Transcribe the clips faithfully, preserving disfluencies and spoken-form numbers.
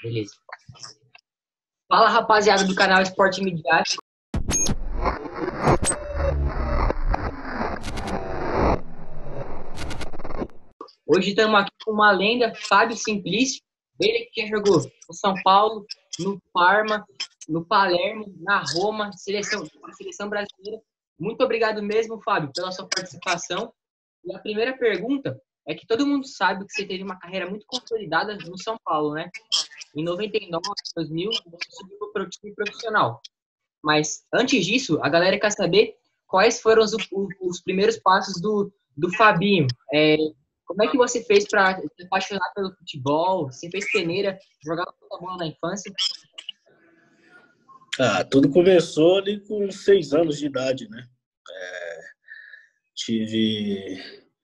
Beleza. Fala, rapaziada do canal Esporte Midiático. Hoje estamos aqui com uma lenda, Fábio Simplício. Ele que já jogou no São Paulo, no Parma, no Palermo, na Roma, seleção, seleção brasileira. Muito obrigado mesmo, Fábio, pela sua participação. E a primeira pergunta é que todo mundo sabe que você teve uma carreira muito consolidada no São Paulo, né? Em noventa e nove, dois mil, você subiu para o time profissional. Mas antes disso, a galera quer saber quais foram os, os primeiros passos do, do Fabinho. É, como é que você fez para se apaixonar pelo futebol? Você fez peneira, jogava muita bola na infância? Ah, tudo começou ali com seis anos de idade, né? É, tive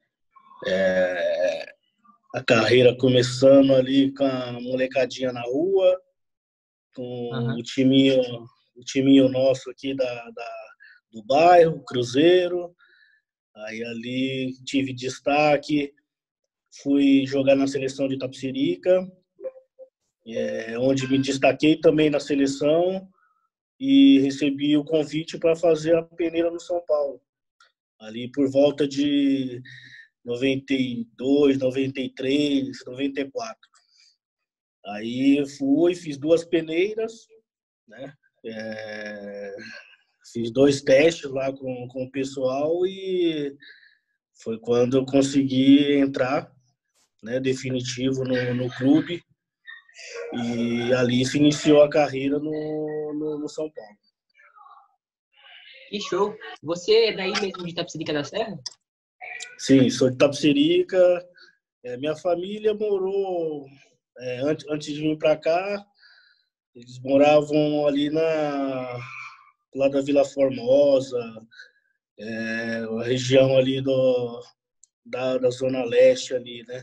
é, a carreira começando ali com a molecadinha na rua, com Uhum. o timinho, o timinho nosso aqui da, da, do bairro, Cruzeiro. Aí ali tive destaque, fui jogar na seleção de Itapecerica, é, onde me destaquei também na seleção e recebi o convite para fazer a peneira no São Paulo. Ali por volta de noventa e dois, noventa e três, noventa e quatro. Aí fui, fiz duas peneiras, né? É, fiz dois testes lá com, com o pessoal e foi quando eu consegui entrar, né, definitivo no, no clube. E ali se iniciou a carreira no, no, no São Paulo. Que show! Você é daí mesmo de Itapecerica da Serra? Sim, sou de Itapecerica. É, minha família morou, é, antes, antes de vir para cá, eles moravam ali na lá da Vila Formosa, é, a região ali do, da, da Zona Leste ali, né?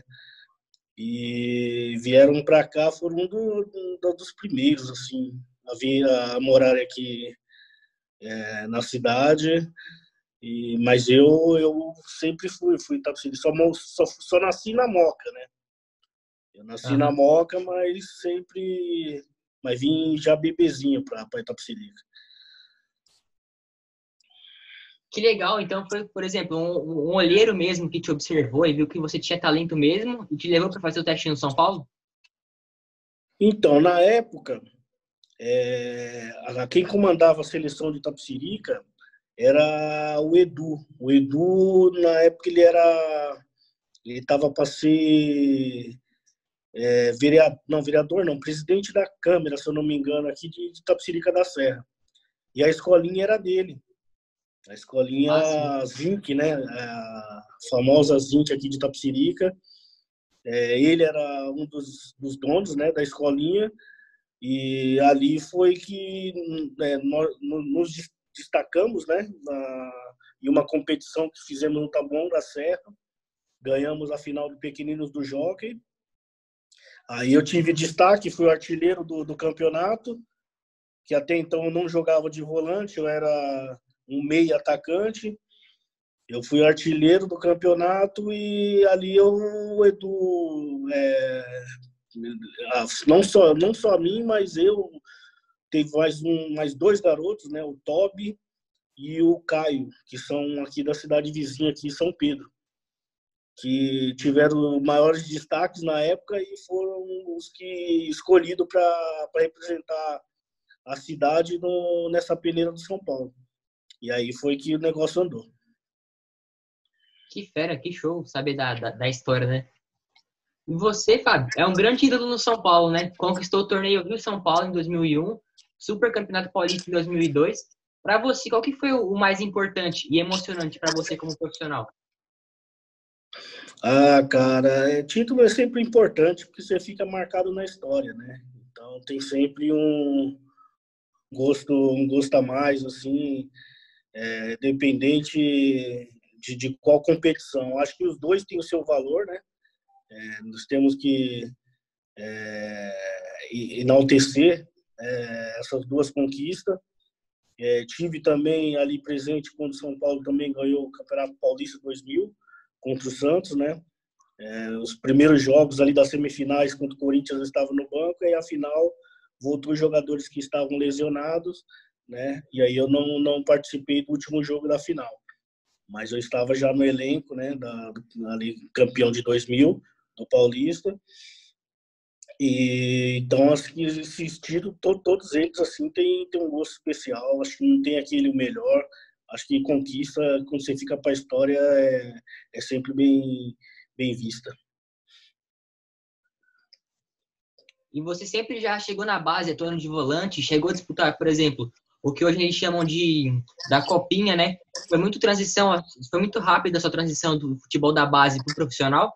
E vieram para cá, foram um do, do, dos primeiros, assim, a, vir, a morar aqui é, na cidade. E, mas eu, eu sempre fui, fui Itapecerica, só, só, só nasci na Moca, né? Eu nasci Uhum. na Moca, mas sempre... Mas vim já bebezinho para Itapecerica. Que legal! Então foi, por exemplo, um, um olheiro mesmo que te observou e viu que você tinha talento mesmo e te levou para fazer o teste no São Paulo? Então, na época, é, quem comandava a seleção de Itapecerica era o Edu. O Edu, na época, ele era... Ele estava para ser é, vereador, não, vereador não, presidente da Câmara, se eu não me engano, aqui de Itapecerica da Serra. E a escolinha era dele. A escolinha Ah, sim. Zinc, né? A famosa Zinc aqui de Itapecerica. É, ele era um dos, dos donos, né, da escolinha. E ali foi que é, nós nos destacamos, né, na, em uma competição que fizemos no Taboão da Serra. Ganhamos a final do Pequeninos do Jockey. Aí eu tive destaque, fui o artilheiro do, do campeonato, que até então eu não jogava de volante, eu era um meia atacante. Eu fui artilheiro do campeonato e ali eu, o Edu, é, não, só, não só a mim, mas eu, teve mais, um, mais dois garotos, né, o Toby e o Caio, que são aqui da cidade vizinha, aqui em São Pedro, que tiveram maiores destaques na época e foram os que escolhidos para representar a cidade no, nessa peneira do São Paulo. E aí foi que o negócio andou. Que fera, que show saber da, da, da história, né? E você, Fábio, é um grande ídolo no São Paulo, né? Conquistou o torneio Rio São Paulo em dois mil e um, Super Campeonato Paulista em dois mil e dois. Para você, qual que foi o mais importante e emocionante para você como profissional? Ah, cara, é, título é sempre importante porque você fica marcado na história, né? Então tem sempre um gosto, um gosto a mais, assim, é, dependente de, de qual competição. Acho que os dois têm o seu valor, né? É, nós temos que é, enaltecer é, essas duas conquistas. É, tive também ali presente quando o São Paulo também ganhou o Campeonato Paulista dois mil contra o Santos, né? Os primeiros jogos ali das semifinais contra o Corinthians eu estava no banco, e a final voltou os jogadores que estavam lesionados, né? E aí eu não, não participei do último jogo da final. Mas eu estava já no elenco, né? Da, ali, campeão de dois mil, do Paulista. E, então, acho que esses títulos, to, todos eles, assim, tem, tem um gosto especial. Acho que não tem aquele o melhor. Acho que conquista, quando você fica para a história, é, é sempre bem, bem vista. E você sempre já chegou na base, atuando de volante, chegou a disputar, por exemplo, o que hoje eles chamam de da copinha, né? Foi muito transição, foi muito rápida a sua transição do futebol da base para o profissional?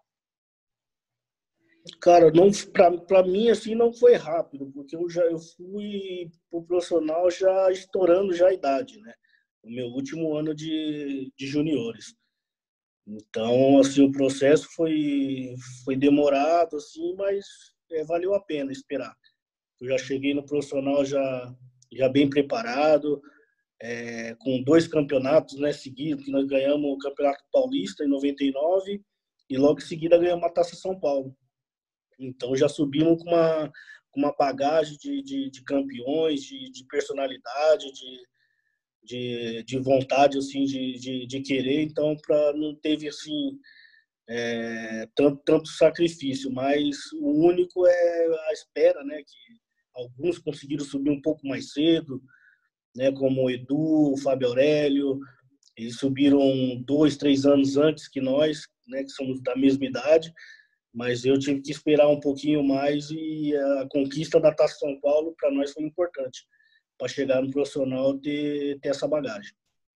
Cara, não, para mim assim não foi rápido, porque eu já eu fui pro profissional já estourando já a idade, né? O meu último ano de, de juniores. Então, assim, o processo foi foi demorado assim, mas é, valeu a pena esperar. Eu já cheguei no profissional já já bem preparado, é, com dois campeonatos, né, seguidos, que nós ganhamos o Campeonato Paulista em noventa e nove e logo em seguida ganhamos a Taça São Paulo. Então já subimos com uma, com uma bagagem de, de, de campeões, de, de personalidade, de, de, de vontade assim, de, de, de querer. Então pra, não teve assim, é, tanto, tanto sacrifício, mas o único é a espera, né? Que alguns conseguiram subir um pouco mais cedo, né? Como o Edu, o Fábio Aurélio, eles subiram dois, três anos antes que nós, né? Que somos da mesma idade. Mas eu tive que esperar um pouquinho mais e a conquista da Taça São Paulo para nós foi importante para chegar no profissional ter, ter essa bagagem.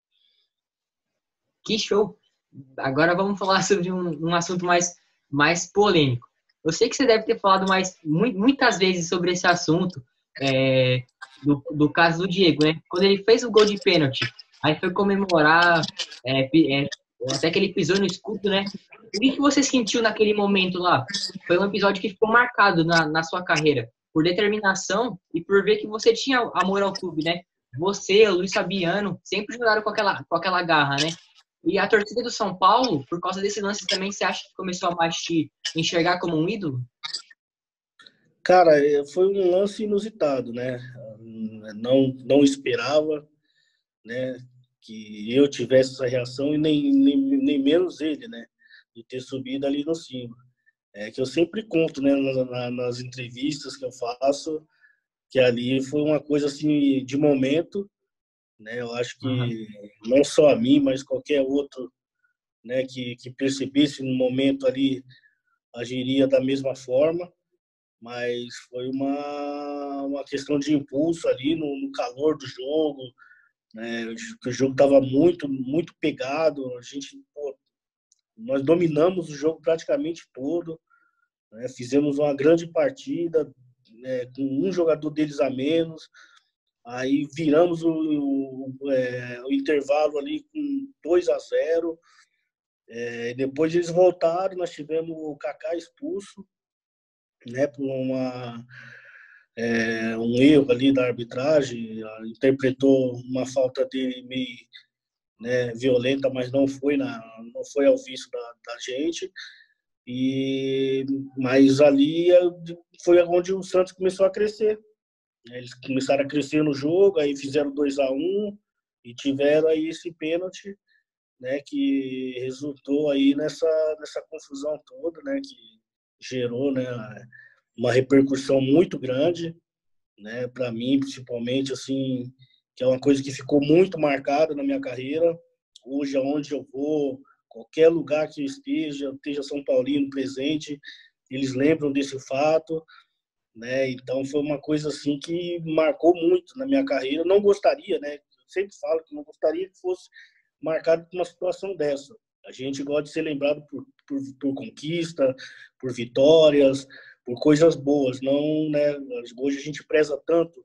Que show! Agora vamos falar sobre um, um assunto mais, mais polêmico. Eu sei que você deve ter falado mais, muitas vezes sobre esse assunto, é, do, do caso do Diego, né? Quando ele fez o gol de pênalti, aí foi comemorar, é, é, até que ele pisou no escudo, né? O que você sentiu naquele momento lá? Foi um episódio que ficou marcado na, na sua carreira, por determinação e por ver que você tinha amor ao clube, né? Você, o Luiz Fabiano, sempre jogaram com aquela, com aquela garra, né? E a torcida do São Paulo, por causa desse lance também, você acha que começou a mais te enxergar como um ídolo? Cara, foi um lance inusitado, né? Não, não esperava, né, que eu tivesse essa reação e nem, nem, nem menos ele, né? De ter subido ali no cima. É que eu sempre conto, né, nas, nas entrevistas que eu faço, que ali foi uma coisa assim de momento, né? Eu acho Uhum. que não só a mim, mas qualquer outro, né, que, que percebesse no momento ali agiria da mesma forma, mas foi uma, uma questão de impulso ali no, no calor do jogo, né? O jogo estava muito muito pegado, a gente pô, nós dominamos o jogo praticamente todo, né? Fizemos uma grande partida, né, com um jogador deles a menos. Aí viramos o, o, é, o intervalo ali com dois a zero. É, depois eles voltaram, nós tivemos o Kaká expulso, né, por uma, é, um erro ali da arbitragem, interpretou uma falta dele meio, né, violenta, mas não foi, na, não foi ao visto da, da gente. E, mas ali foi onde o Santos começou a crescer. Eles começaram a crescer no jogo, aí fizeram dois a um e tiveram aí esse pênalti, né, que resultou aí nessa, nessa confusão toda, né, que gerou, né, uma repercussão muito grande, né, para mim, principalmente, assim, que é uma coisa que ficou muito marcada na minha carreira. Hoje, aonde eu vou, qualquer lugar que eu esteja, esteja São Paulino presente, eles lembram desse fato, né? Então foi uma coisa assim que marcou muito na minha carreira. Eu não gostaria, né? Eu sempre falo que não gostaria que fosse marcado por uma situação dessa. A gente gosta de ser lembrado por, por, por conquista, por vitórias, por coisas boas. Não, né? Hoje a gente preza tanto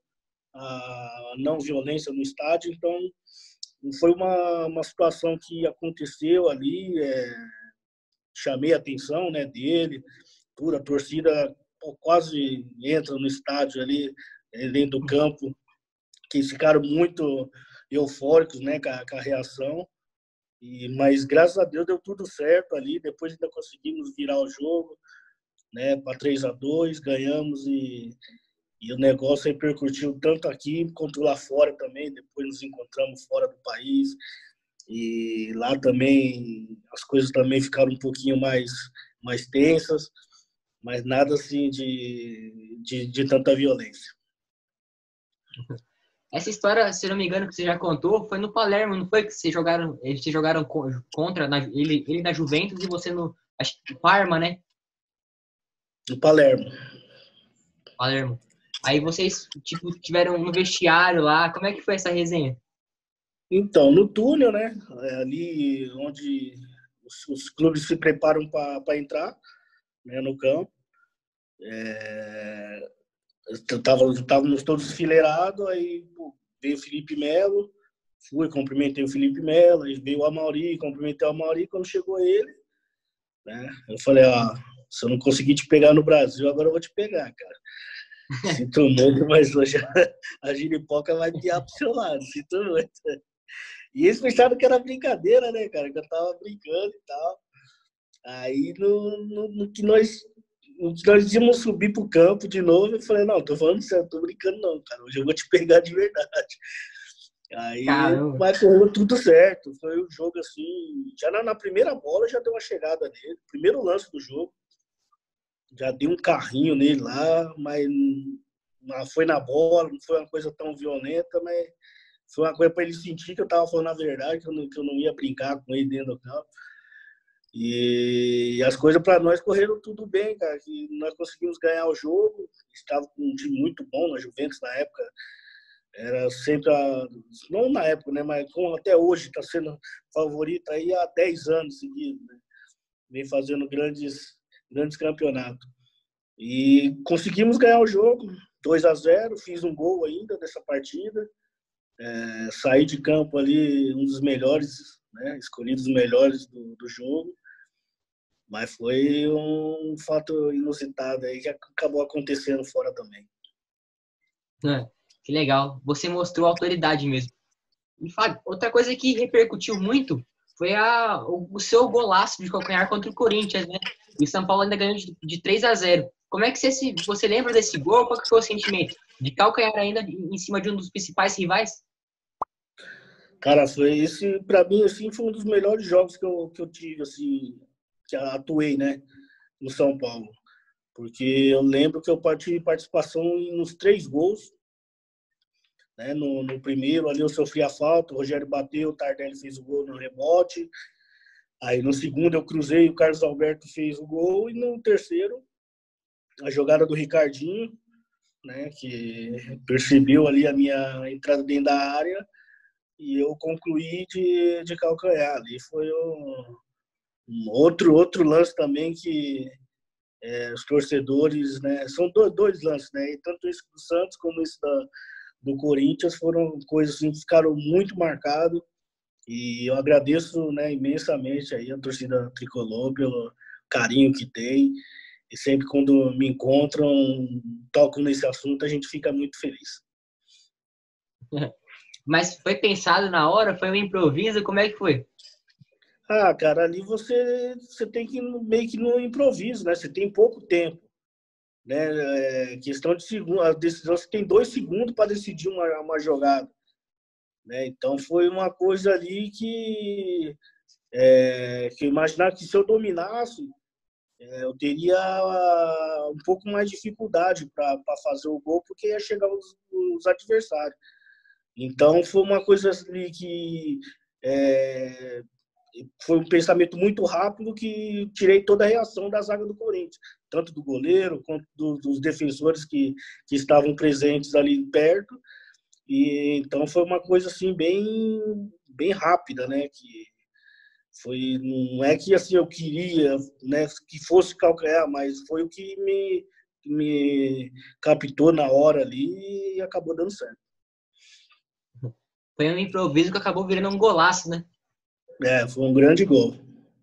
a não violência no estádio, então foi uma, uma situação que aconteceu ali, é, chamei a atenção, né, dele, tudo, a torcida quase entra no estádio ali, dentro do campo, que eles ficaram muito eufóricos, né, com a, com a reação. E, mas graças a Deus deu tudo certo ali. Depois ainda conseguimos virar o jogo, né, para três a dois, ganhamos e, e o negócio repercutiu tanto aqui quanto lá fora também. Depois nos encontramos fora do país e lá também as coisas também ficaram um pouquinho mais, mais tensas, mas nada assim de, de, de tanta violência. Essa história, se não me engano, que você já contou, foi no Palermo, não foi? Que vocês jogaram, eles se jogaram contra, na, ele, ele na Juventus e você no, acho que no Parma, né? No Palermo. Palermo. Aí vocês, tipo, tiveram no vestiário lá, como é que foi essa resenha? Então, no túnel, né? Ali onde os, os clubes se preparam para entrar, né, no campo. É, estávamos todos enfileirados, aí pô, veio o Felipe Melo, fui, cumprimentei o Felipe Melo, aí veio o Amauri, cumprimentei o Amauri. Quando chegou ele, né, eu falei, ó, se eu não conseguir te pegar no Brasil, agora eu vou te pegar, cara. Sinto muito, mas hoje a giripoca vai piar pro seu lado, sinto muito. E eles pensaram que era brincadeira, né, cara, que eu tava brincando e tal. Aí, no, no, no que nós nós íamos subir pro campo de novo, eu falei, não, tô falando sério, tô brincando não, cara, hoje eu vou te pegar de verdade. Aí, Caramba. mas correu tudo certo, foi um jogo assim, já na, na primeira bola já deu uma chegada nele, primeiro lance do jogo, já dei um carrinho nele lá, mas não foi na bola, não foi uma coisa tão violenta, mas foi uma coisa para ele sentir que eu tava falando a verdade, que eu não, que eu não ia brincar com ele dentro do campo. E as coisas para nós correram tudo bem, cara. Que nós conseguimos ganhar o jogo. Estava com um time muito bom na Juventus na época. Era sempre a, não na época, né, mas como até hoje está sendo favorita aí há dez anos seguidos, né? Vem fazendo grandes grandes campeonatos. E conseguimos ganhar o jogo, dois a zero, fiz um gol ainda dessa partida. É, saí de campo ali um dos melhores, né, escolhidos os melhores do, do jogo. Mas foi um fato inusitado aí que acabou acontecendo fora também. É, que legal. Você mostrou autoridade mesmo. E, Fábio, outra coisa que repercutiu muito foi a, o, o seu golaço de calcanhar contra o Corinthians, né? E o São Paulo ainda ganhou de, de três a zero. Como é que você, se, você lembra desse gol? Qual que foi o sentimento? De calcanhar ainda em cima de um dos principais rivais? Cara, foi esse, para mim, assim, foi um dos melhores jogos que eu, que eu tive, assim, que atuei, né, no São Paulo. Porque eu lembro que eu tive participação nos três gols, né? No, no primeiro ali eu sofri a falta, o Rogério bateu, o Tardelli fez o gol no rebote. Aí no segundo eu cruzei, o Carlos Alberto fez o gol. E no terceiro, a jogada do Ricardinho, né, que percebeu ali a minha entrada dentro da área e eu concluí de, de calcanhar. Ali foi um, um outro, outro lance também que é, os torcedores, né, são dois, dois lances, né, e tanto esse do Santos como esse da, do Corinthians foram coisas assim, que ficaram muito marcadas. E eu agradeço, né, imensamente aí a torcida tricolor pelo carinho que tem. E sempre quando me encontram, tocam nesse assunto, a gente fica muito feliz. Mas foi pensado na hora? Foi um improviso? Como é que foi? Ah, cara, ali você, você tem que ir meio que no improviso, né? Você tem pouco tempo, né? É questão de segundo, a decisão, você tem dois segundos para decidir uma, uma jogada, né? Então foi uma coisa ali que, é, que eu imaginava que se eu dominasse, é, eu teria um pouco mais de dificuldade para fazer o gol, porque ia chegar os, os adversários. Então foi uma coisa ali que é, foi um pensamento muito rápido que tirei toda a reação da zaga do Corinthians, tanto do goleiro quanto do, dos defensores que, que estavam presentes ali perto. E então foi uma coisa assim bem bem rápida, né? Que foi, não é que assim eu queria, né, que fosse calcanhar, mas foi o que me me captou na hora ali e acabou dando certo. Foi um improviso que acabou virando um golaço, né? É, foi um grande gol.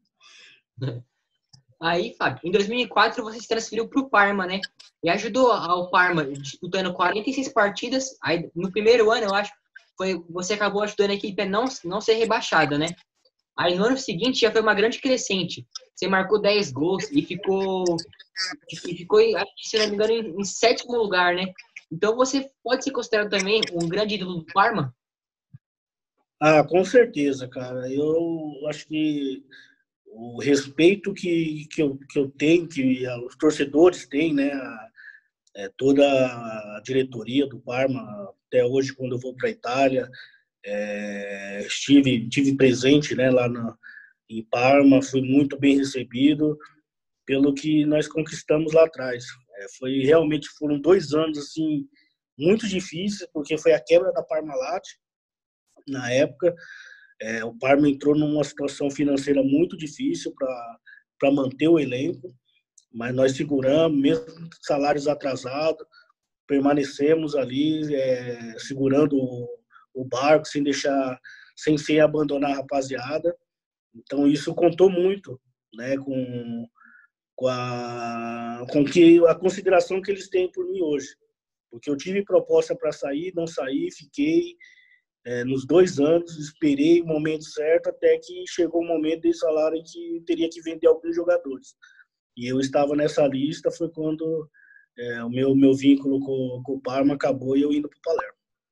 Aí, Fábio, em dois mil e quatro você se transferiu para o Parma, né? E ajudou ao Parma disputando quarenta e seis partidas. Aí, no primeiro ano, eu acho, foi, você acabou ajudando a equipe a não, não ser rebaixada, né? Aí no ano seguinte já foi uma grande crescente. Você marcou dez gols e ficou, e ficou acho que, se não me engano, em, em sétimo lugar, né? Então você pode ser considerado também um grande ídolo do Parma? Ah, com certeza, cara. Eu acho que o respeito que, que, eu, que eu tenho, que os torcedores têm, né? A, é, toda a diretoria do Parma, até hoje, quando eu vou para a Itália, é, estive, estive presente, né, lá na, em Parma, fui muito bem recebido pelo que nós conquistamos lá atrás. É, foi realmente foram dois anos assim muito difíceis, porque foi a quebra da Parmalat na época. É, o Parma entrou numa situação financeira muito difícil para para manter o elenco, mas nós seguramos, mesmo com salários atrasados, permanecemos ali é, segurando o, o barco sem deixar, sem sem abandonar a rapaziada. Então isso contou muito, né, com com a com que a consideração que eles têm por mim hoje, porque eu tive proposta para sair, não saí, fiquei é, nos dois anos, esperei o momento certo até que chegou o momento de falarem que teria que vender alguns jogadores. E eu estava nessa lista, foi quando é, o meu, meu vínculo com, com o Parma acabou e eu indo para o Palermo.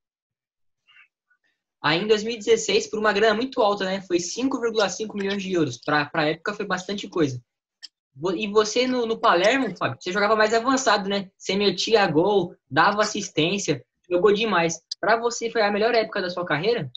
Aí em dois mil e dezesseis, por uma grana muito alta, né? Foi cinco vírgula cinco milhões de euros. Para a época foi bastante coisa. E você no, no Palermo, Fábio, você jogava mais avançado, né? Você metia gol, dava assistência, jogou demais. Para você foi a melhor época da sua carreira?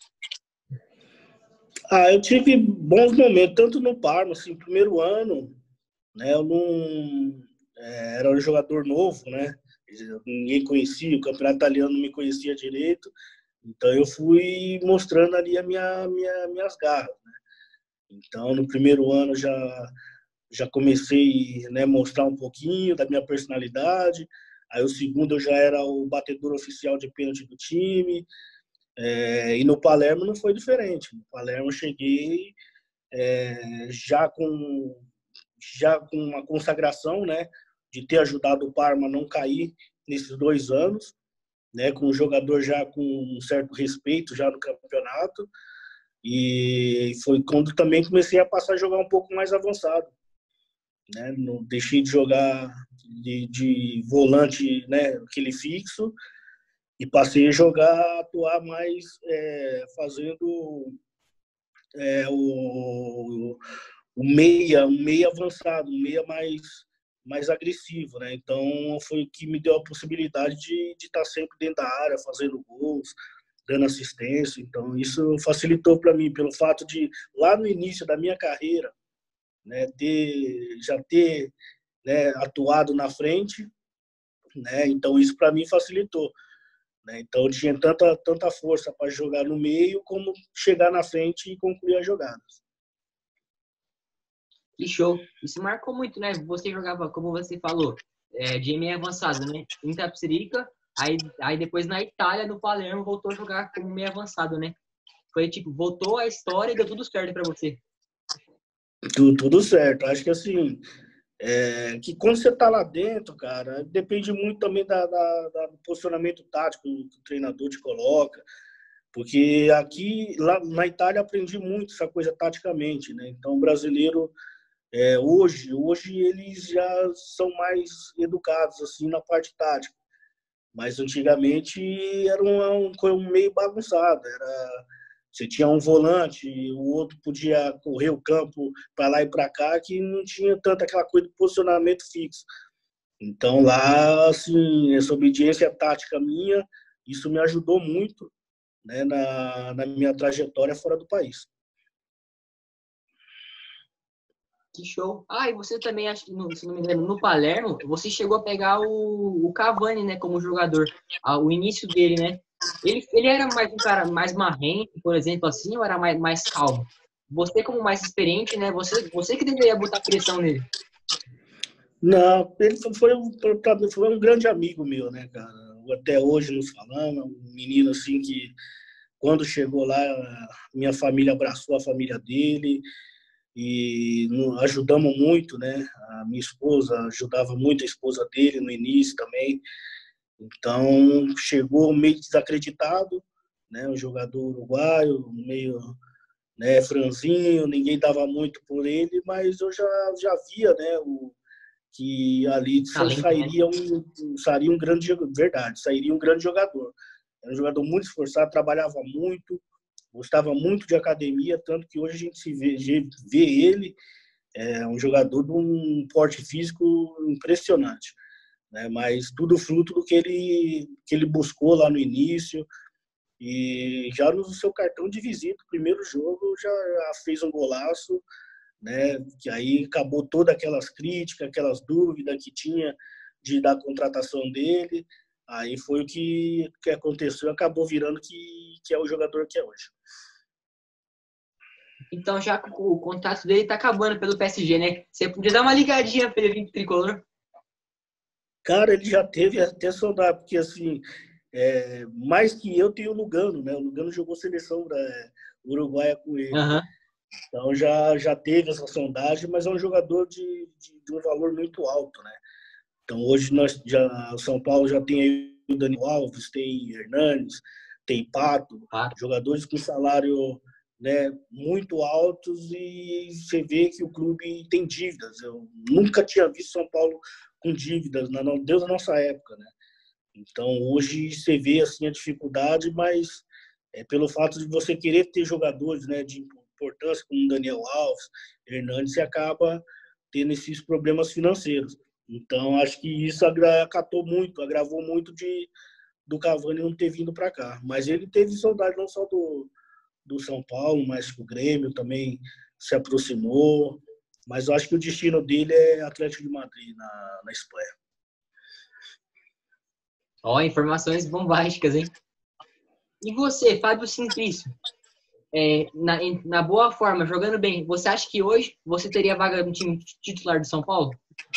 Ah, eu tive bons momentos, tanto no Parma, assim, primeiro ano, né, eu não é, era um jogador novo, né? Ninguém conhecia, o campeonato italiano não me conhecia direito, então eu fui mostrando ali a minha, minha minhas garras, né? Então no primeiro ano já já comecei, né, mostrar um pouquinho da minha personalidade. Aí o segundo eu já era o batedor oficial de pênalti do time. É, e no Palermo não foi diferente. No Palermo eu cheguei é, já com já com uma consagração, né, de ter ajudado o Parma a não cair nesses dois anos, né, com o jogador já com um certo respeito já no campeonato. E foi quando também comecei a passar a jogar um pouco mais avançado, né? Não deixei de jogar de, de volante, né, aquele fixo, e passei a jogar, atuar mais é, fazendo é, o, o meia, um meia avançado, um meia mais mais agressivo, né? Então foi o que me deu a possibilidade de, de estar sempre dentro da área, fazendo gols, dando assistência. Então isso facilitou para mim pelo fato de lá no início da minha carreira, né, ter já ter, né, atuado na frente, né? Então isso para mim facilitou, né? Então eu tinha tanta tanta força para jogar no meio como chegar na frente e concluir as jogadas. Que show. Isso marcou muito, né? Você jogava, como você falou, é, de meio avançado, né? Em Tapsirica, aí, aí depois na Itália, no Palermo, voltou a jogar como meio avançado, né? Foi tipo, voltou a história e deu tudo certo para você. Tudo, tudo certo. Acho que assim, é, que quando você está lá dentro, cara, depende muito também da, da, da, do posicionamento tático que o treinador te coloca. Porque aqui, lá na Itália, aprendi muito essa coisa taticamente, né? Então, o brasileiro, é, hoje, hoje eles já são mais educados, assim, na parte tática. Mas antigamente era um, um meio bagunçado. Era, você tinha um volante, o outro podia correr o campo para lá e para cá, que não tinha tanto aquela coisa de posicionamento fixo. Então lá, assim, essa obediência tática minha, isso me ajudou muito, né, na, na minha trajetória fora do país. Que show. Ah, e você também, acho que, no- se não me engano, no Palermo, você chegou a pegar o, o Cavani, né, como jogador. Ah, o início dele, né? Ele, ele era mais um cara mais marrento, por exemplo, assim, ou era mais, mais calmo? Você, como mais experiente, né? Você, você que deveria botar pressão nele. Não, ele foi um, foi um grande amigo meu, né, cara? Até hoje nos falamos, um menino assim que quando chegou lá, minha família abraçou a família dele e ajudamos muito, né? A minha esposa ajudava muito a esposa dele no início também. Então, chegou meio desacreditado, né? Um jogador uruguaio, meio né, franzinho, ninguém dava muito por ele, mas eu já, já via, né, o, que ali Talento, né? sairia um, sairia um grande, verdade, sairia um grande jogador. Era um jogador muito esforçado, trabalhava muito, gostava muito de academia, tanto que hoje a gente se vê, vê ele, é um jogador de um porte físico impressionante, né? Mas tudo fruto do que ele, que ele buscou lá no início, e já no seu cartão de visita, primeiro jogo, já fez um golaço, né? Que aí acabou todas aquelas críticas, aquelas dúvidas que tinha de da contratação dele. Aí foi o que, que aconteceu, acabou virando que, que é o jogador que é hoje. Então, já que o contrato dele tá acabando pelo P S G, né? Você podia dar uma ligadinha pra ele vir pro Tricolor? Cara, ele já teve até saudade, porque assim, é, mais que eu tenho o Lugano, né? O Lugano jogou seleção é, uruguaia com ele. Aham. Então já, já teve essa sondagem, mas é um jogador de, de, de um valor muito alto, né? Então hoje nós já, o São Paulo já tem aí o Daniel Alves, tem Hernanes, tem Pato, Tá. jogadores com salário, né, muito altos, e você vê que o clube tem dívidas. Eu nunca tinha visto São Paulo com dívidas, na, desde a nossa época, né? Então hoje você vê assim a dificuldade, mas é pelo fato de você querer ter jogadores, né, de importância como Daniel Alves, Hernandes, você acaba tendo esses problemas financeiros. Então acho que isso acatou muito, agravou muito de do Cavani não ter vindo para cá. Mas ele teve saudade não só do, do São Paulo, mas o Grêmio também se aproximou. Mas eu acho que o destino dele é Atlético de Madrid, na, na Espanha. Ó, informações bombásticas, hein? E você, Fábio Simplício, é, na, em- na boa forma, jogando bem, você acha que hoje você teria vaga no time titular do São Paulo?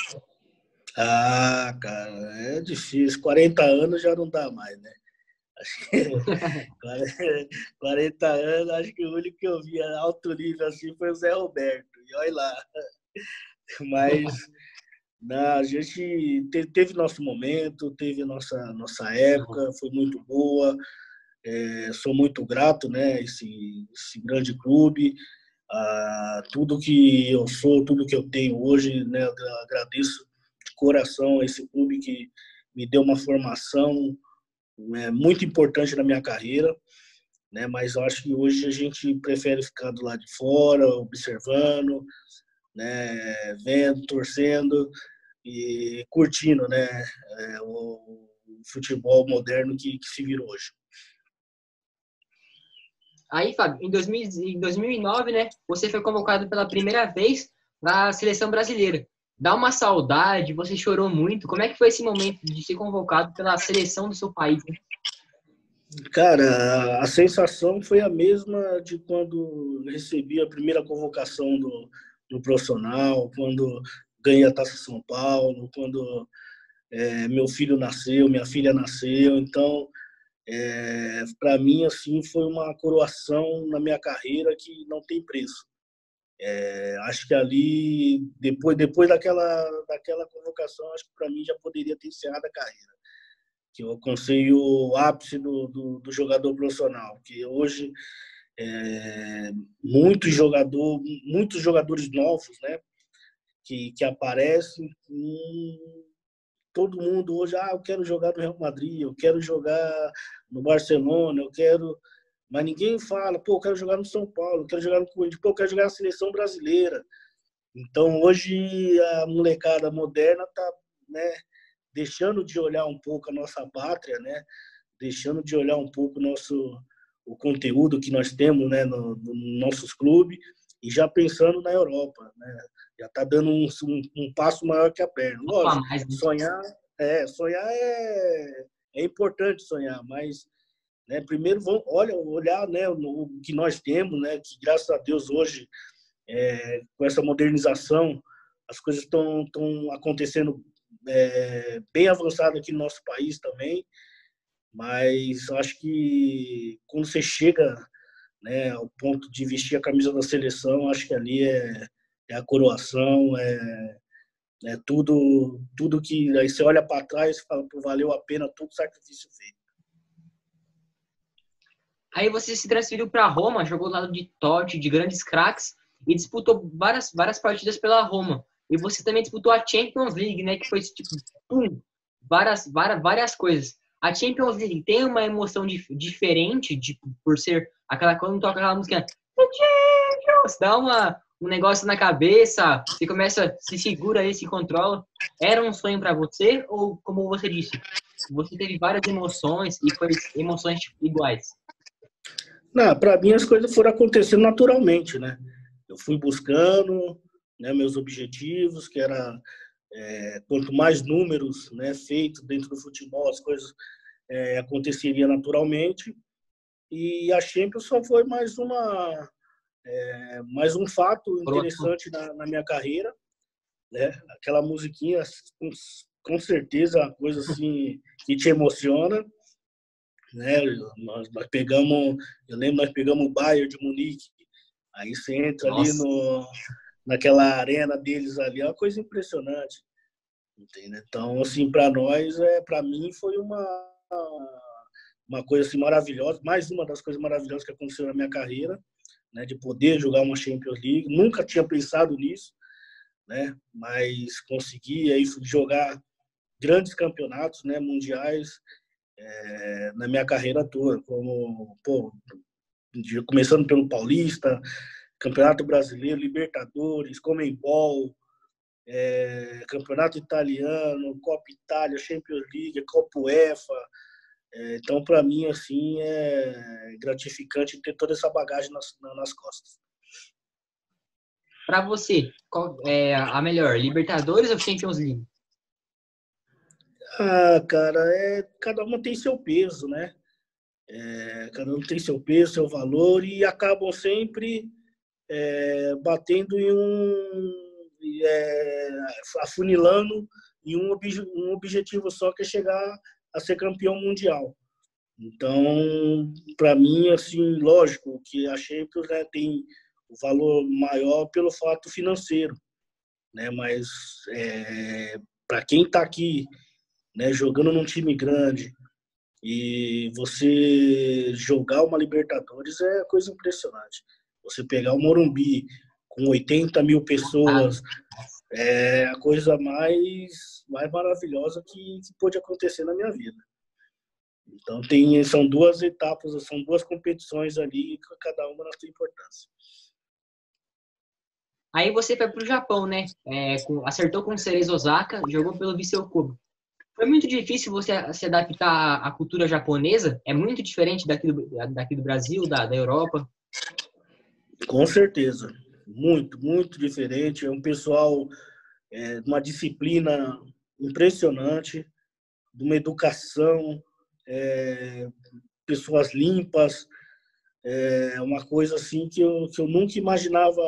Ah, cara, é difícil. quarenta anos já não dá mais, né? Acho que quarenta anos, acho que o único que eu via alto nível assim foi o Zé Roberto. E olha lá. Mas não, a gente te- teve nosso momento, teve nossa nossa época, foi muito boa. É, sou muito grato, né? Esse, esse grande clube, a tudo que eu sou, tudo que eu tenho hoje, né? Eu agradeço de coração a esse clube que me deu uma formação, né, muito importante na minha carreira, né? Mas eu acho que hoje a gente prefere ficar do lado de fora, observando, né? Vendo, torcendo e curtindo, né? É, o futebol moderno que, que se virou hoje. Aí, Fábio, em dois mil, em dois mil e nove, né, você foi convocado pela primeira vez na seleção brasileira. Dá uma saudade, você chorou muito. Como é que foi esse momento de ser convocado pela seleção do seu país, né? Cara, a sensação foi a mesma de quando recebi a primeira convocação do, do profissional, quando ganhei a Taça São Paulo, quando é, meu filho nasceu, minha filha nasceu. Então, é, para mim, assim, foi uma coroação na minha carreira que não tem preço. É, acho que ali, depois, depois daquela, daquela convocação, acho que para mim já poderia ter encerrado a carreira, que eu aconselho o ápice do, do, do jogador profissional, que hoje é, muitos, jogador, muitos jogadores novos, né, que, que aparecem, hum, todo mundo hoje, ah, eu quero jogar no Real Madrid, eu quero jogar no Barcelona, eu quero... Mas ninguém fala, pô, eu quero jogar no São Paulo, eu quero jogar no Corinthians, pô, eu quero jogar na seleção brasileira. Então, hoje, a molecada moderna está, né, deixando de olhar um pouco a nossa pátria, né, deixando de olhar um pouco o nosso o conteúdo que nós temos, né, no, no nossos clubes, e já pensando na Europa, né, já está dando um, um, um passo maior que a perna. A Lógico, mais, né? sonhar é sonhar é, é importante sonhar, mas, né, primeiro vamos olha olhar, né, o que nós temos, né, que graças a Deus hoje, é, com essa modernização, as coisas estão estão acontecendo, é, bem avançado aqui no nosso país também. Mas acho que quando você chega, né, ao ponto de vestir a camisa da seleção, acho que ali é, é a coroação, é, é tudo, tudo que aí você olha para trás e fala, pô, valeu a pena todo o sacrifício feito. Aí você se transferiu para Roma, jogou do lado de Totti, de grandes craques, e disputou várias, várias partidas pela Roma. E você também disputou a Champions League, né? Que foi tipo, pum, várias, várias, várias coisas. A Champions League tem uma emoção dif diferente, de, por ser aquela quando toca aquela música, Champions, dá uma, um negócio na cabeça, você começa, se segura aí, se controla. Era um sonho para você ou, como você disse, você teve várias emoções e foi emoções tipo, iguais? Não, para mim as coisas foram acontecendo naturalmente, né? Eu fui buscando, né, meus objetivos, que era é, quanto mais números, né, feitos dentro do futebol, as coisas é, aconteceriam naturalmente. E a Champions só foi mais uma é, mais um fato interessante na, na minha carreira, né? Aquela musiquinha, com, com certeza, uma coisa assim que te emociona, né? Nós, nós pegamos, eu lembro, nós pegamos o Bayern de Munique. Aí você entra ali Nossa. no, naquela arena deles ali, é uma coisa impressionante, entende? Então, assim, para nós, é, para mim, foi uma uma coisa assim maravilhosa, mais uma das coisas maravilhosas que aconteceu na minha carreira, né? De poder jogar uma Champions League. Nunca tinha pensado nisso, né? Mas consegui aí jogar grandes campeonatos, né? Mundiais é, na minha carreira toda, como pô, começando pelo Paulista, Campeonato Brasileiro, Libertadores, Comembol, é, Campeonato Italiano, Copa Itália, Champions League, Copa UEFA. É, então, para mim, assim, é gratificante ter toda essa bagagem nas, nas costas. Para você, qual é a melhor, Libertadores ou Champions League? Ah, cara, é, cada uma tem seu peso, né? É, cada um tem seu peso, seu valor e acabam sempre é, batendo em um, é, afunilando em um, obje, um objetivo só, que é chegar a ser campeão mundial. Então, para mim, assim, lógico que a Champions, né, tem o valor maior pelo fato financeiro, né? Mas é, para quem está aqui, né, jogando num time grande e você jogar uma Libertadores é coisa impressionante. Você pegar o Morumbi com oitenta mil Lotado. pessoas é a coisa mais, mais maravilhosa que, que pôde acontecer na minha vida. Então, tem, são duas etapas, são duas competições ali, cada uma na sua importância. Aí você foi pro Japão, né? É, com, acertou com o Cerezo Osaka, jogou pelo Vissel Kobe. Foi muito difícil você se adaptar à, à cultura japonesa? É muito diferente daqui do, daqui do Brasil, da, da Europa? Com certeza. Muito, muito diferente. É um pessoal, é, uma disciplina impressionante, de uma educação, é, pessoas limpas, é uma coisa assim que eu, que eu nunca imaginava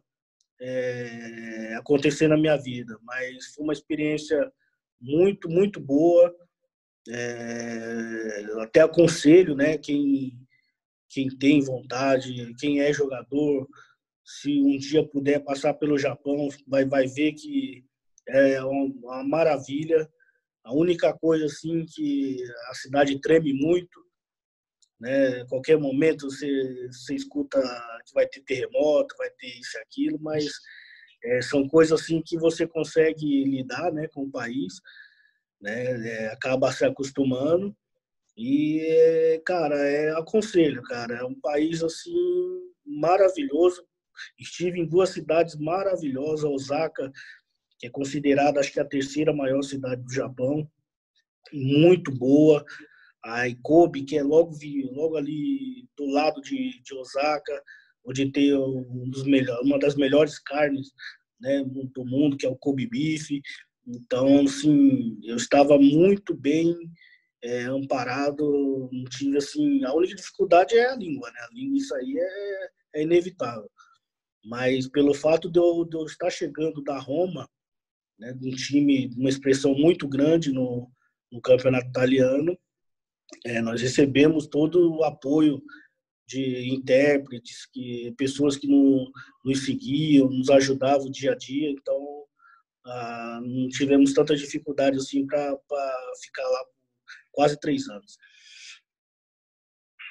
é, acontecer na minha vida, mas foi uma experiência muito, muito boa. É, eu até aconselho, né, quem, quem tem vontade, quem é jogador, se um dia puder passar pelo Japão, vai, vai ver que é uma maravilha. A única coisa assim que a cidade treme muito, né? Qualquer momento você, você escuta que vai ter terremoto, vai ter isso e aquilo, mas é, são coisas assim que você consegue lidar, né, com o país, né? É, acaba se acostumando e, é, cara, é aconselho, cara, é um país assim maravilhoso. Estive em duas cidades maravilhosas, Osaka, que é considerada, acho que a terceira maior cidade do Japão, muito boa. A Kobe, que é logo, logo ali do lado de, de Osaka, onde tem um dos melhor, uma das melhores carnes, né, do mundo, que é o Kobe Beef. Então, assim, eu estava muito bem é, amparado, não tive, assim, a única dificuldade é a língua, né? A língua, isso aí é, é inevitável. Mas pelo fato de eu, de eu estar chegando da Roma, né, de um time, uma expressão muito grande no, no campeonato italiano, é, nós recebemos todo o apoio de intérpretes, que, pessoas que no, nos seguiam, nos ajudavam dia a dia. Então, ah, não tivemos tanta dificuldade assim para ficar lá por quase três anos.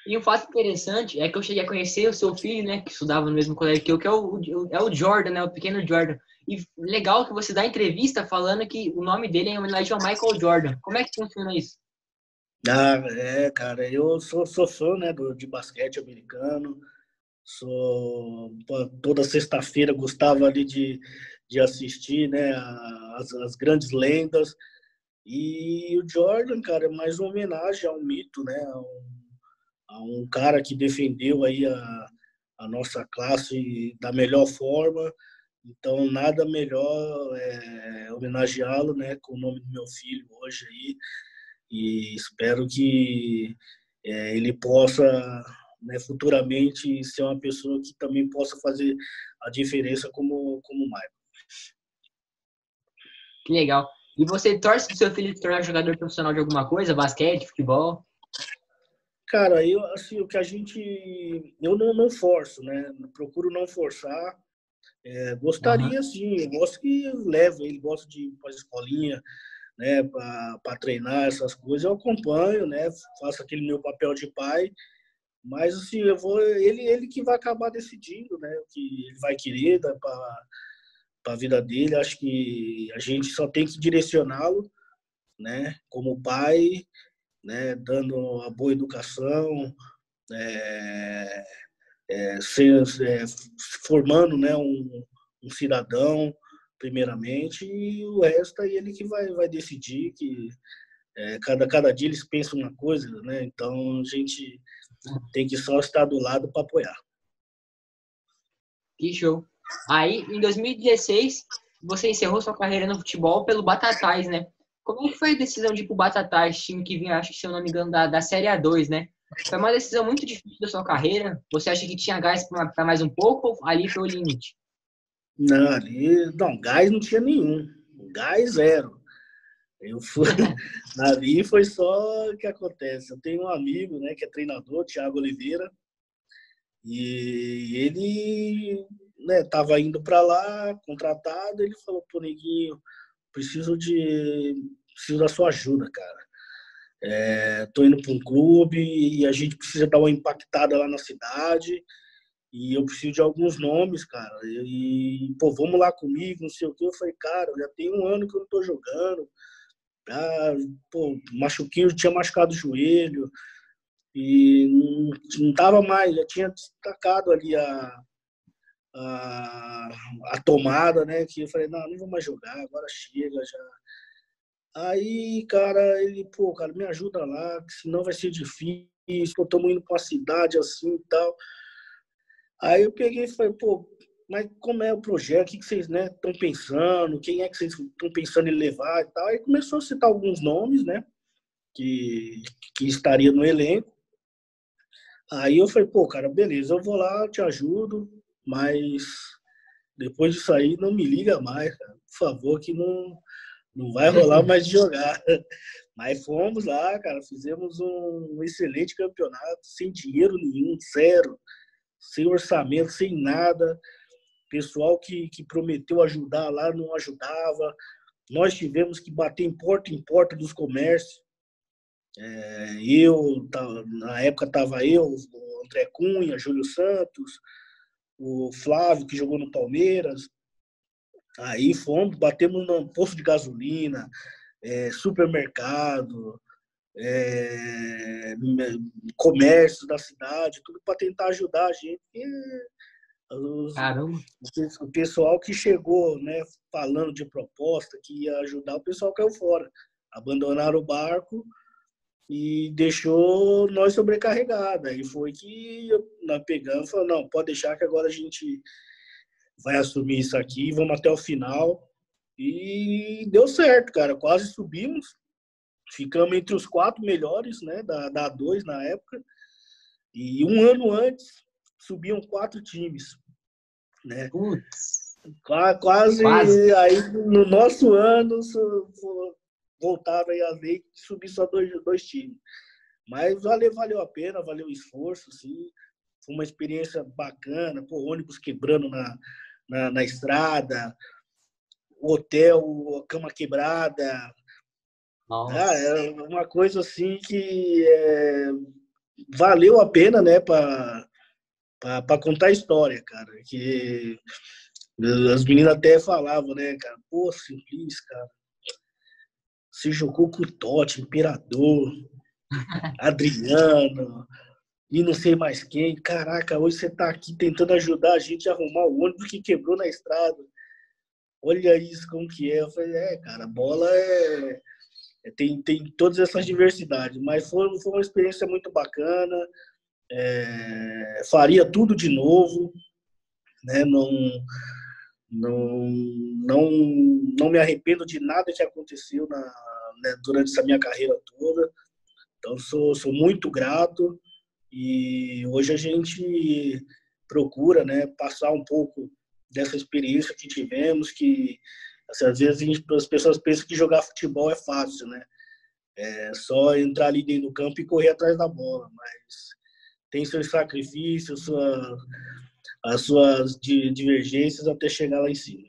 E um fato interessante é que eu cheguei a conhecer o seu filho, né, que estudava no mesmo colégio que eu, que é o, o- é o Jordan, né, o pequeno Jordan. E legal que você dá entrevista falando que o nome dele é em homenagem ao Michael Jordan. Como é que funciona isso? Ah, é, cara, eu sou, sou fã, né, do, de basquete americano. Sou, pô, toda sexta-feira gostava ali de, de assistir, né, as, as grandes lendas. E o Jordan, cara, é mais uma homenagem ao mito, né, a um, a um cara que defendeu aí a, a nossa classe da melhor forma. Então, nada melhor é homenageá-lo, né, com o nome do meu filho hoje aí. E espero que é, ele possa, né, futuramente ser uma pessoa que também possa fazer a diferença como como o Michael. Que legal. E você torce pro seu filho se tornar jogador profissional de alguma coisa? Basquete, futebol? Cara, eu assim, o que a gente eu não, não forço, né? Procuro não forçar. É, Aham. gostaria sim, eu gosto que leve ele, gosta de ir para a escolinha, né, para treinar essas coisas. Eu acompanho, né? Faço aquele meu papel de pai. Mas assim, eu vou, ele, ele que vai acabar decidindo, né, o que ele vai querer para a vida dele. Acho que a gente só tem que direcioná-lo, né, como pai, né, dando a boa educação, é, é, ser, é, formando, né, um, um cidadão, primeiramente, e o resto é ele que vai, vai decidir, que é, cada, cada dia eles pensam uma coisa, né, então a gente tem que só estar do lado para apoiar. Que show. Aí, em dois mil e dezesseis, você encerrou sua carreira no futebol pelo Batatais, né? Como é que foi a decisão de ir pro Batatais, time que vinha, acho que se eu não me engano, da, da Série A dois, né? Foi uma decisão muito difícil da sua carreira? Você acha que tinha gás para mais um pouco ou ali foi o limite? Não, ali, não, gás não tinha nenhum. Gás zero. Eu fui, ali foi só o que acontece. Eu tenho um amigo, né, que é treinador, Thiago Oliveira, e ele, né, tava indo para lá, contratado, ele falou, pô, Neguinho, preciso de, preciso da sua ajuda, cara. É, tô indo para um clube e a gente precisa dar uma impactada lá na cidade. E eu preciso de alguns nomes, cara. E, pô, vamos lá comigo, não sei o quê. Eu falei, cara, já tem um ano que eu não tô jogando. Ah, pô, machuquei, eu tinha machucado o joelho. E não, não tava mais, já tinha destacado ali a, a, a tomada, né? Que eu falei, não, não vou mais jogar, agora chega já. Aí, cara, ele, pô, cara, me ajuda lá, que senão vai ser difícil. Pô, estamos indo pra uma cidade assim e tal. Aí eu peguei e falei, pô, mas como é o projeto? O que vocês, né, estão pensando? Quem é que vocês estão pensando em levar e tal? Aí começou a citar alguns nomes, né, que, que estaria no elenco. Aí eu falei, pô, cara, beleza, eu vou lá, te ajudo, mas depois disso aí não me liga mais, cara. Por favor, que não, não vai rolar mais de jogar. Mas fomos lá, cara, fizemos um excelente campeonato, sem dinheiro nenhum, zero, sem orçamento, sem nada. Pessoal que, que prometeu ajudar lá não ajudava. Nós tivemos que bater em porta em porta dos comércios. É, eu, na época estava eu, o André Cunha, Júlio Santos, o Flávio, que jogou no Palmeiras. Aí fomos, batemos no posto de gasolina, é, supermercado, é, comércio da cidade, tudo para tentar ajudar a gente. Porque os, Caramba. o pessoal que chegou, né, falando de proposta que ia ajudar, o pessoal caiu fora. Abandonaram o barco e deixou nós sobrecarregados. Aí foi que nós pegamos e falamos, não, pode deixar que agora a gente vai assumir isso aqui, vamos até o final. E deu certo, cara. Quase subimos. Ficamos entre os quatro melhores, né, da, da A dois na época. E um ano antes, subiam quatro times, né? Putz, Quase quase. aí no nosso ano voltava aí a lei de subir só dois, dois times. Mas valeu, valeu a pena, valeu o esforço, sim. Foi uma experiência bacana, pô, ônibus quebrando na, na, na estrada, hotel, cama quebrada. Ah, Nossa. é uma coisa assim que é, valeu a pena, né, para contar a história, cara. Que as meninas até falavam, né, cara, pô, Simplício, cara, você jogou com o Totti, Imperador, Adriano, e não sei mais quem. Caraca, hoje você tá aqui tentando ajudar a gente a arrumar o ônibus que quebrou na estrada. Olha isso, como que é. Eu falei, é, cara, bola é... é tem, tem todas essas diversidades, mas foi, foi uma experiência muito bacana. É, faria tudo de novo, né? Não, não, não, não me arrependo de nada que aconteceu na, né, durante essa minha carreira toda. Então, sou, sou muito grato e hoje a gente procura, né, passar um pouco dessa experiência que tivemos, que assim, às vezes gente, as pessoas pensam que jogar futebol é fácil, né? É só entrar ali dentro do campo e correr atrás da bola, mas tem seus sacrifícios, sua, as suas divergências até chegar lá em cima.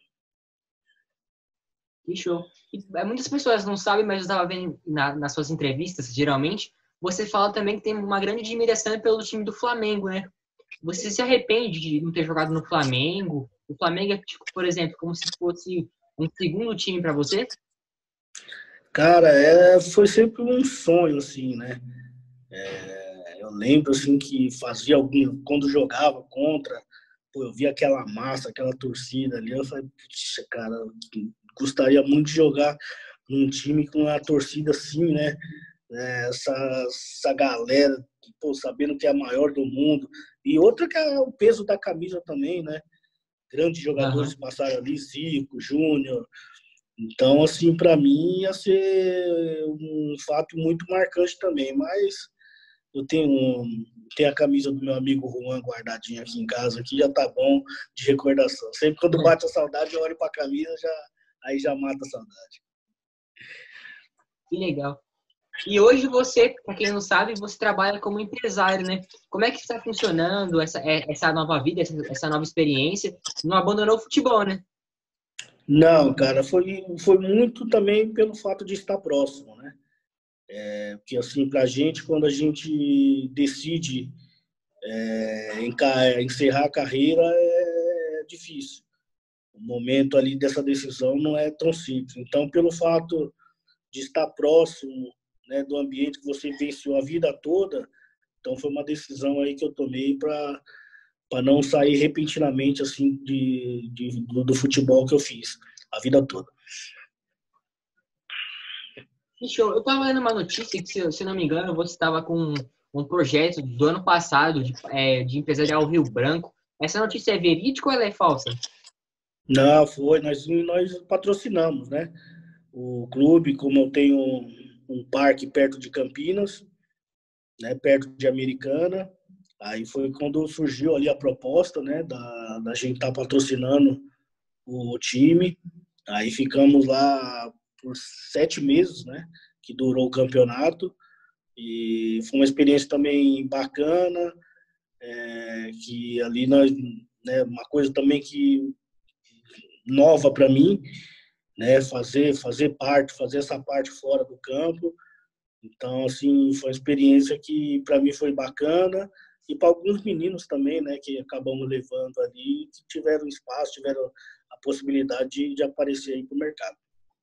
Que show. E, muitas pessoas não sabem, mas eu estava vendo na, nas suas entrevistas, geralmente, você fala também que tem uma grande admiração pelo time do Flamengo, né? Você se arrepende de não ter jogado no Flamengo? O Flamengo é, tipo, por exemplo, como se fosse um segundo time para você? Cara, é, foi sempre um sonho, assim, né? É, eu lembro, assim, que fazia algum... Quando jogava contra, pô, eu via aquela massa, aquela torcida ali, eu falei, puxa, cara, gostaria muito de jogar num time com uma torcida assim, né? É, essa, essa galera, pô, sabendo que é a maior do mundo. E outra que é o peso da camisa também, né? Grandes jogadores Uhum. passaram ali, Zico, Júnior. Então, assim, para mim ia ser um fato muito marcante também. Mas eu tenho, um, tenho a camisa do meu amigo Juan guardadinha aqui em casa, aqui já tá bom de recordação. Sempre quando bate a saudade, eu olho para a camisa, já, aí já mata a saudade. Que legal. E hoje você, para quem não sabe, você trabalha como empresário, né? Como é que está funcionando essa, essa nova vida, essa, essa nova experiência? Não abandonou o futebol, né? Não, cara, foi, foi muito também pelo fato de estar próximo, né? É, porque, assim, pra gente, quando a gente decide é, encerrar a carreira, é difícil. O momento ali dessa decisão não é tão simples. Então, pelo fato de estar próximo, né, do ambiente que você venceu a vida toda, então foi uma decisão aí que eu tomei para para não sair repentinamente assim de, de do, do futebol que eu fiz a vida toda. Show. Eu estava lendo uma notícia que, se, se não me engano, você estava com um projeto do ano passado de, é, de empresarial Rio Branco. Essa notícia é verídica ou ela é falsa? Não, foi. Nós, nós patrocinamos, né? O clube, como eu tenho um, um parque perto de Campinas, né, perto de Americana, aí foi quando surgiu ali a proposta, né, da, da gente estar tá patrocinando o time. Aí ficamos lá por sete meses, né, que durou o campeonato. E foi uma experiência também bacana, é, que ali nós, né, uma coisa também que nova para mim, né, fazer fazer parte, fazer essa parte fora do campo. Então, assim, foi uma experiência que para mim foi bacana e para alguns meninos também, né, que acabamos levando ali, que tiveram espaço, tiveram a possibilidade de, de aparecer aí para o mercado.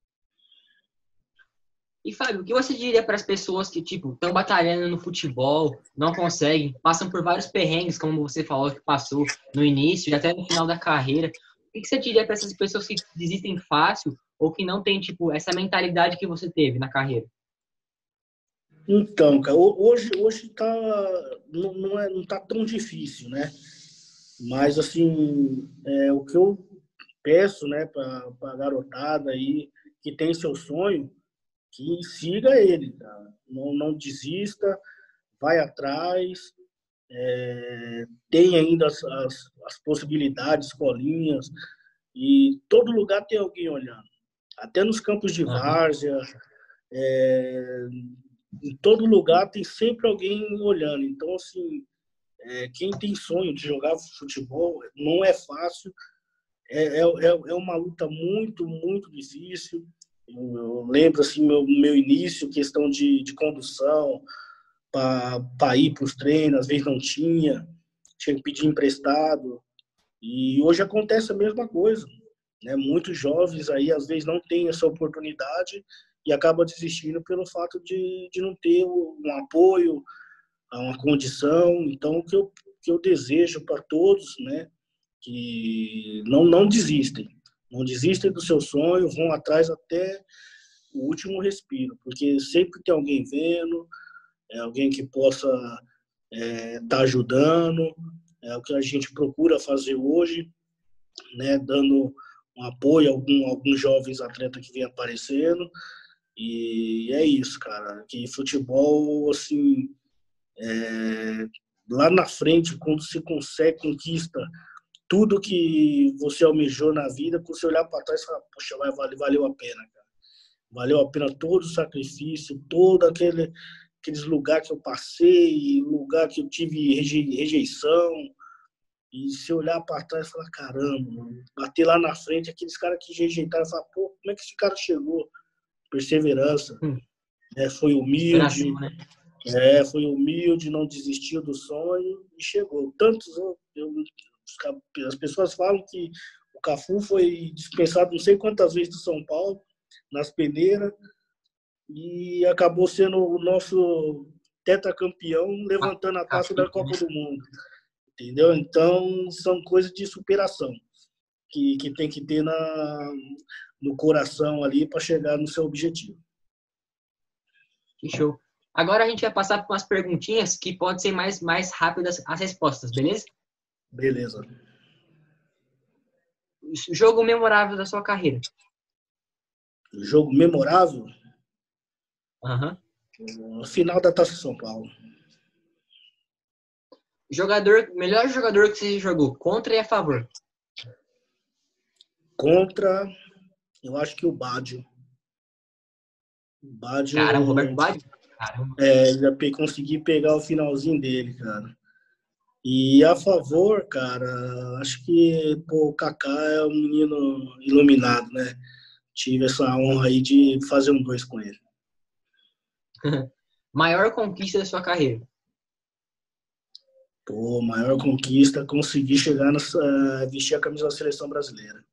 E, Fábio, o que você diria para as pessoas que, tipo, estão batalhando no futebol, não conseguem, passam por vários perrengues, como você falou que passou no início e até no final da carreira? O que você diria para essas pessoas que desistem fácil ou que não têm, tipo, essa mentalidade que você teve na carreira? Então, cara, hoje, hoje tá, não, não, é, não tá tão difícil, né? Mas, assim, é, o que eu peço, né, para a garotada aí que tem seu sonho, que siga ele, tá? Não, não desista, vai atrás, é, tem ainda as, as, as possibilidades, escolinhas, e todo lugar tem alguém olhando. Até nos campos de Uhum. várzea, é, em todo lugar tem sempre alguém olhando. Então, assim, é, quem tem sonho de jogar futebol não é fácil, é, é, é uma luta muito, muito difícil. Eu, eu lembro, assim, meu, meu início, questão de, de condução, para ir para os treinos, às vezes não tinha, tinha que pedir emprestado. E hoje acontece a mesma coisa, né? Muitos jovens aí, às vezes, não têm essa oportunidade e acabam desistindo pelo fato de, de não ter um apoio, uma condição. Então, o que eu, que eu desejo para todos, né? Que não, não desistem. Não desistem do seu sonho, vão atrás até o último respiro, porque sempre tem alguém vendo, é alguém que possa estar é, tá ajudando. É o que a gente procura fazer hoje, né, dando um apoio a algum, alguns jovens atletas que vêm aparecendo. E é isso, cara. Que futebol, assim, é, lá na frente, quando você consegue, conquista tudo que você almejou na vida, quando você olhar para trás e falar, poxa, vai, valeu, valeu a pena, cara. Valeu a pena todo o sacrifício, todo aquele, aqueles lugares que eu passei, lugar que eu tive rejeição. E se olhar para trás e falar, caramba, mano, bater lá na frente, aqueles caras que rejeitaram, falar, pô, como é que esse cara chegou? Perseverança, Hum. né? Foi humilde, Cima, né? é, foi humilde, não desistiu do sonho e chegou. Tantos, eu, as pessoas falam que o Cafu foi dispensado não sei quantas vezes do São Paulo, nas peneiras, e acabou sendo o nosso tetracampeão, levantando a taça da Copa do Mundo. Entendeu? Então, são coisas de superação que, que tem que ter na, no coração ali para chegar no seu objetivo. Que show. Agora a gente vai passar por umas perguntinhas que podem ser mais, mais rápidas as respostas, beleza? Beleza. Jogo memorável da sua carreira? Jogo memorável? Aham. Uhum. Final da Taça São Paulo. Jogador, melhor jogador que você jogou, contra e a favor? Contra, eu acho que o Baggio. O Baggio... Caramba, Roberto Baggio? Caramba. É, já consegui pegar o finalzinho dele, cara. E a favor, cara, acho que pô, o Kaká é um menino iluminado, né? Tive essa honra aí de fazer um dois com ele. Maior conquista da sua carreira? Pô, maior conquista, conseguir chegar nessa, vestir a camisa da seleção brasileira.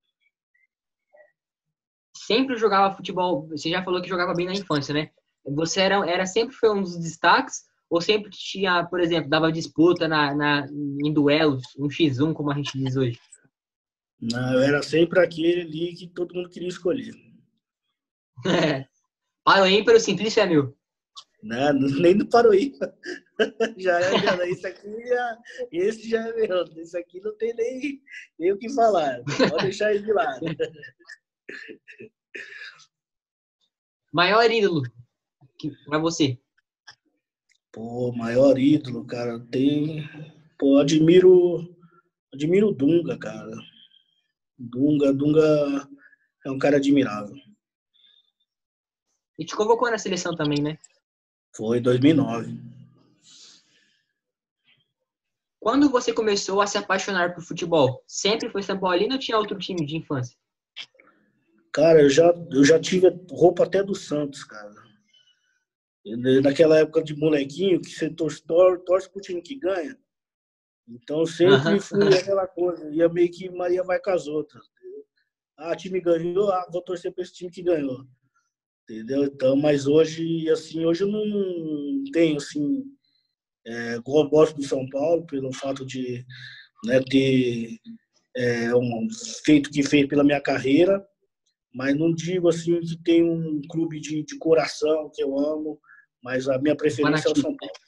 Sempre jogava futebol, você já falou que jogava bem na infância, né? Você era, era sempre foi um dos destaques ou sempre tinha, por exemplo, dava disputa na, na, em duelos, um xis um, como a gente diz hoje? Não, eu era sempre aquele ali que todo mundo queria escolher. Para o ímpar, o simplício é meu. Não, nem do para o ímpar. Já é meu. Esse aqui já, esse já é meu. Esse aqui não tem nem, nem o que falar. Pode deixar ele de lado. Maior ídolo para você? Pô, maior ídolo, cara. Tem. Pô, admiro. Admiro o Dunga, cara. Dunga, Dunga é um cara admirável. E te convocou na seleção também, né? Foi em dois mil e nove. Quando você começou a se apaixonar por futebol, sempre foi São Paulino ou tinha outro time de infância? Cara, eu já, eu já tive roupa até do Santos, cara. Naquela época de molequinho, que você torce, torce pro time que ganha. Então, sempre fui aquela coisa. Ia meio que Maria vai com as outras. Entendeu? Ah, time ganhou, ah, vou torcer para esse time que ganhou. Entendeu? Então, mas hoje, assim, hoje eu não tenho, assim... É, eu gosto do São Paulo pelo fato de, né, ter é, um feito que fez pela minha carreira, mas não digo assim que tem um clube de, de coração que eu amo, mas a minha preferência é o São Paulo.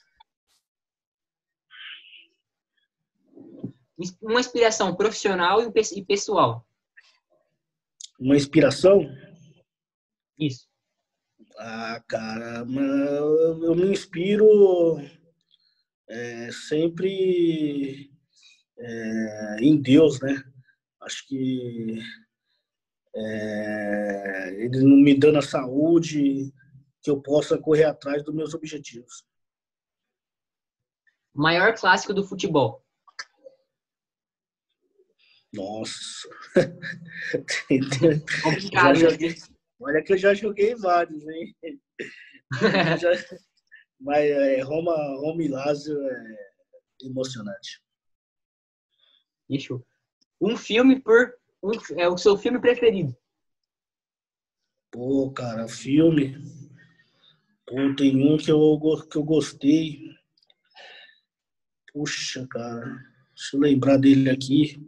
Uma inspiração profissional e pessoal? Uma inspiração? Isso. Ah, cara, eu, eu me inspiro é, sempre é, em Deus, né? Acho que é, ele me dando a saúde que eu possa correr atrás dos meus objetivos. Maior clássico do futebol? Nossa. Complicado, já joguei, olha que eu já joguei vários, hein? já, Mas é, Roma, Roma e Lazio é emocionante. Isso. Um filme por... Um, é o seu filme preferido. Pô, cara, filme... Pô, tem um que eu, que eu gostei. Puxa, cara. Deixa eu lembrar dele aqui.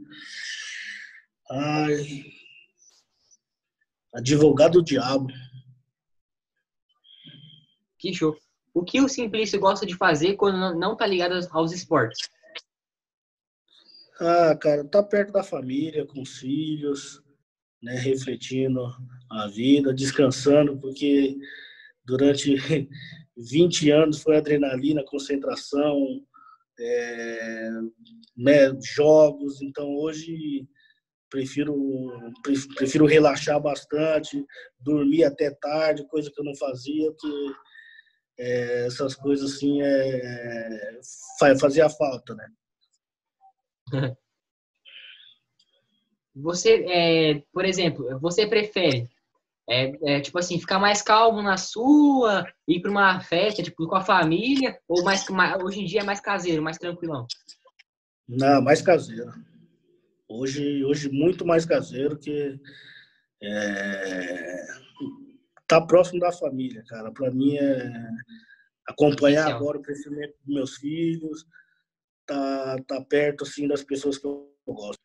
Ai... Advogado do Diabo. Que show. O que o Simplício gosta de fazer quando não tá ligado aos esportes? Ah, cara, tá perto da família, com os filhos, né, refletindo a vida, descansando, porque durante vinte anos foi adrenalina, concentração, é, né, jogos. Então hoje prefiro, prefiro relaxar bastante, dormir até tarde, coisa que eu não fazia, porque é, essas coisas assim é, fazia falta, né? Você, é, por exemplo, você prefere é, é, tipo assim, ficar mais calmo na sua, ir para uma festa, tipo, com a família, ou mais, mais hoje em dia é mais caseiro, mais tranquilão? Não, mais caseiro. Hoje, hoje muito mais caseiro, que é, tá próximo da família, cara. Para mim é acompanhar Essencial. agora o crescimento dos meus filhos, tá, tá perto assim das pessoas que eu gosto.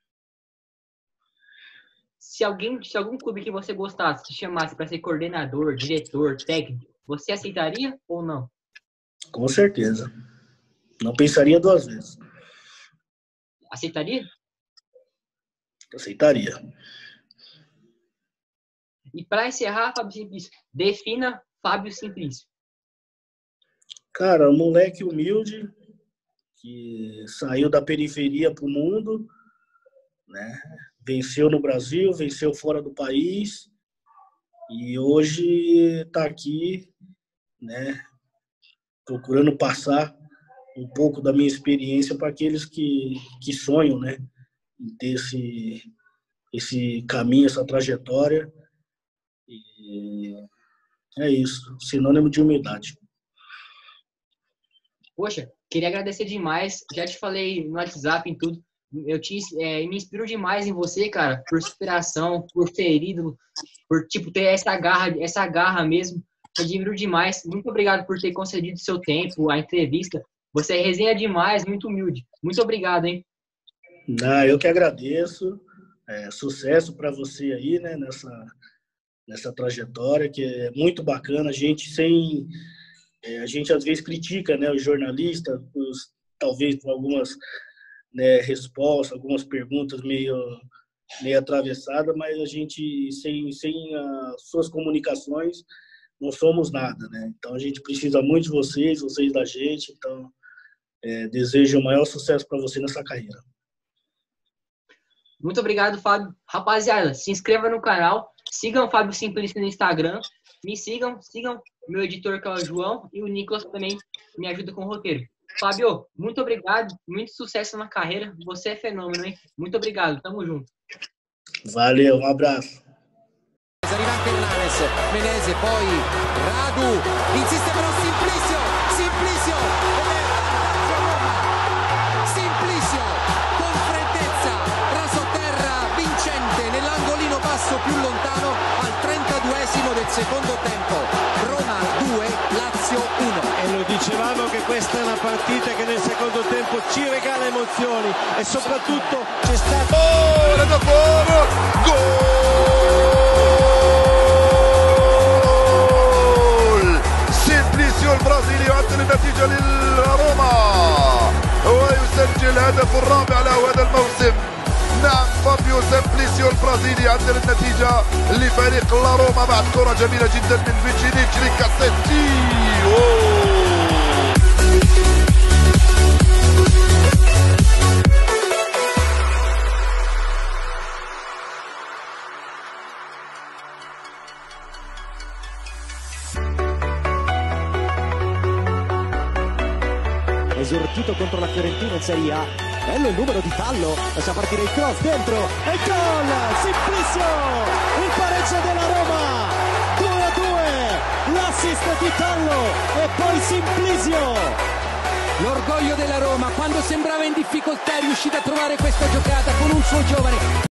Se alguém, se algum clube que você gostasse te chamasse para ser coordenador, diretor, técnico, você aceitaria ou não? Com certeza. Não pensaria duas vezes. Aceitaria? Aceitaria. E para encerrar, Fábio Simplício, defina Fábio Simplício. Cara, um moleque humilde que saiu da periferia para o mundo, né? Venceu no Brasil, venceu fora do país e hoje está aqui, né? Procurando passar um pouco da minha experiência para aqueles que, que sonham, né? Em ter esse, esse caminho, essa trajetória. E é isso, sinônimo de humildade. Poxa, queria agradecer demais. Já te falei no WhatsApp, em tudo. Eu te, é, me inspiro demais em você, cara, por inspiração, por ser ídolo, por tipo ter essa garra, essa garra mesmo. Eu admiro demais. Muito obrigado por ter concedido seu tempo, a entrevista. Você é resenha demais, muito humilde. Muito obrigado, hein? Ah, eu que agradeço. É, sucesso para você aí, né, nessa, nessa trajetória, que é muito bacana. A gente sem... É, a gente às vezes critica, né, os jornalistas, os, talvez por algumas, né, respostas, algumas perguntas meio, meio atravessadas, mas a gente, sem, sem as suas comunicações, não somos nada, né? Então a gente precisa muito de vocês, vocês da gente. Então, é, desejo o maior sucesso para você nessa carreira. Muito obrigado, Fábio. Rapaziada, se inscreva no canal, sigam o Fábio Simplício no Instagram, me sigam, sigam meu editor, que é o João, e o Nicolas também me ajuda com o roteiro. Fábio, muito obrigado, muito sucesso na carreira, você é fenômeno, hein? Muito obrigado, tamo junto. Valeu, um abraço. Arriva Hernanes, Menezes, poi Radu, insiste però Simplicio, Simplicio, Simplicio, con freddezza, rasoterra vincente nell'angolino basso più lontano al trentaduesimo del secondo tempo. Roma due, Lazio uno. E lo dicevamo che questa è una partita che nel secondo tempo ci regala emozioni e soprattutto c'è stato... Ora da fuori, gol! Simplicio البرازيلي يعدل النتيجة للروما ويسجل هدف الرابع له هذا الموسم. نعم، فابيو سمبليسيو البرازيلي عدل النتيجة لفريق لا روما بعد كرة جميلة جدا من فيتشينيتش لكاسيتي. Esortito contro la Fiorentina in Serie A. Bello il numero di fallo, lascia partire il cross dentro e gol! Simplicio! Il pareggio della Roma! due a due! L'assist di Tallo e poi Simplicio. L'orgoglio della Roma, quando sembrava in difficoltà è riuscita a trovare questa giocata con un suo giovane.